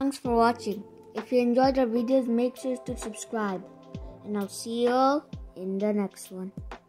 Thanks for watching. If you enjoyed our videos, make sure to subscribe. And I'll see you all in the next one.